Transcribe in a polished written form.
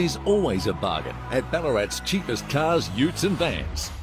It is always a bargain at Ballarat's cheapest cars, utes and vans.